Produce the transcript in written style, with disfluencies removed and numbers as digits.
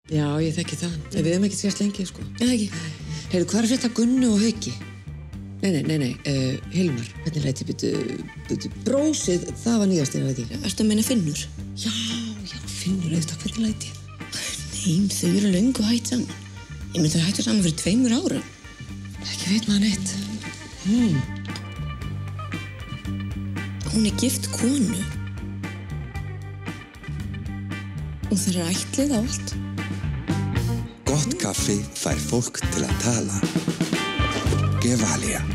Já, ég þekki það. Við hefum ekki sést lengi, sko. Eða ekki? Heyrðu, hvað er að frétta Gunnu og Hauki? Nei, Hilmar, hvernig læti byttu? Brósið, það var nýjast, ég veit ekki. Ertu að meina Finnur? Já, Finnur, auðvitað, hvernig læti? Nei, þau eru löngu hætt saman. Ég myndi þau hættu saman fyrir 2 árum. Ekki veit maður neitt. Hún er gift konu. Og þeir eru ættlið á allt. Gott kaffi fær fólk til að tala. Gevalia.